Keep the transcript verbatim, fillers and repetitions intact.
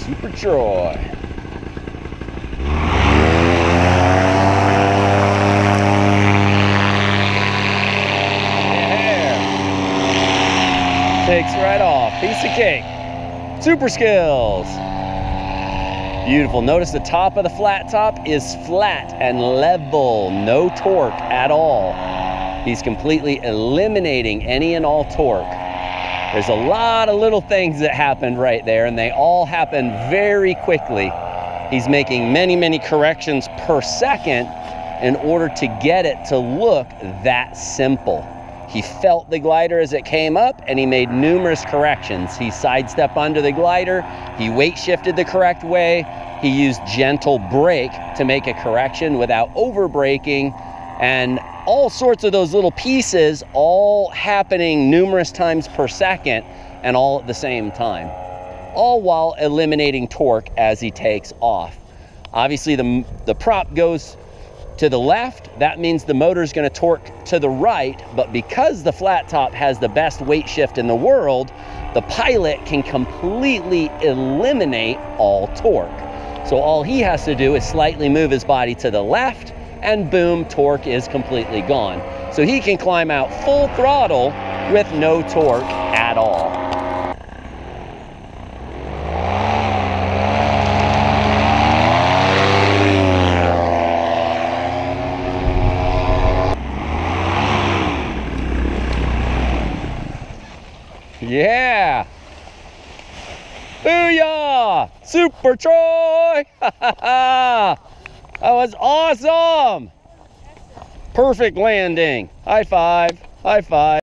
Super Troy. Yeah. Takes right off. Piece of cake. Super skills. Beautiful. Notice the top of the flat top is flat and level. No torque at all. He's completely eliminating any and all torque. There's a lot of little things that happened right there, and they all happen very quickly. He's making many, many corrections per second in order to get it to look that simple. He felt the glider as it came up, and he made numerous corrections. He sidestepped under the glider, he weight shifted the correct way, he used gentle brake to make a correction without over braking, and all sorts of those little pieces all happening numerous times per second and all at the same time, all while eliminating torque as he takes off. Obviously the, the prop goes to the left, that means the motor is going to torque to the right, but because the flat top has the best weight shift in the world, the pilot can completely eliminate all torque. So all he has to do is slightly move his body to the left, and boom, torque is completely gone. So he can climb out full throttle with no torque at all. Yeah! Booyah! Super Troy! That was awesome! Perfect landing. High five. High five.